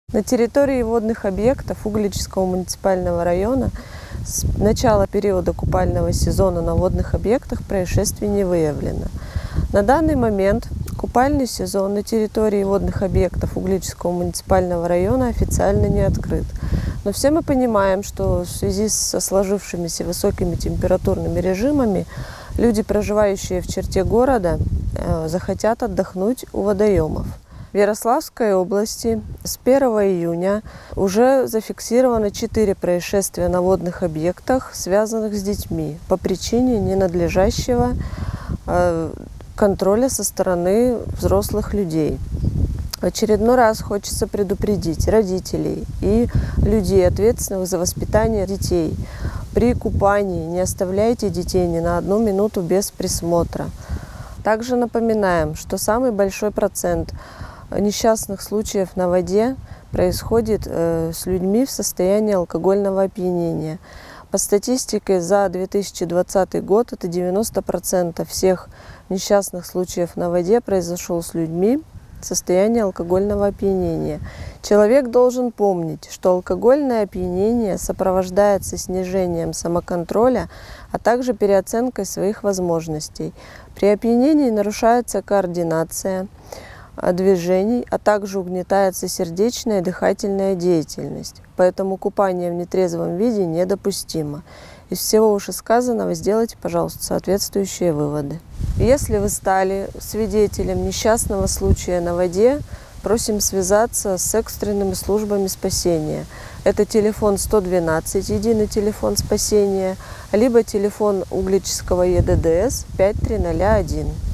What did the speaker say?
На территории водных объектов Угличского муниципального района с начала периода купального сезона на водных объектах происшествий не выявлено. На данный момент купальный сезон на территории водных объектов Угличского муниципального района официально не открыт. Но все мы понимаем, что в связи со сложившимися высокими температурными режимами люди, проживающие в черте города, захотят отдохнуть у водоемов. В Ярославской области с 1 июня уже зафиксировано 4 происшествия на водных объектах, связанных с детьми, по причине ненадлежащего контроля со стороны взрослых людей. В очередной раз хочется предупредить родителей и людей, ответственных за воспитание детей. При купании не оставляйте детей ни на 1 минуту без присмотра. Также напоминаем, что самый большой процент несчастных случаев на воде происходит с людьми в состоянии алкогольного опьянения. По статистике за 2020 год это 90% всех несчастных случаев на воде произошел с людьми в состоянии алкогольного опьянения. Человек должен помнить, что алкогольное опьянение сопровождается снижением самоконтроля, а также переоценкой своих возможностей. При опьянении нарушается координация движений, а также угнетается сердечная и дыхательная деятельность. Поэтому купание в нетрезвом виде недопустимо. Из всего вышесказанного сделайте, пожалуйста, соответствующие выводы. Если вы стали свидетелем несчастного случая на воде, просим связаться с экстренными службами спасения. Это телефон 112, единый телефон спасения, либо телефон Угличского ЕДДС 5301.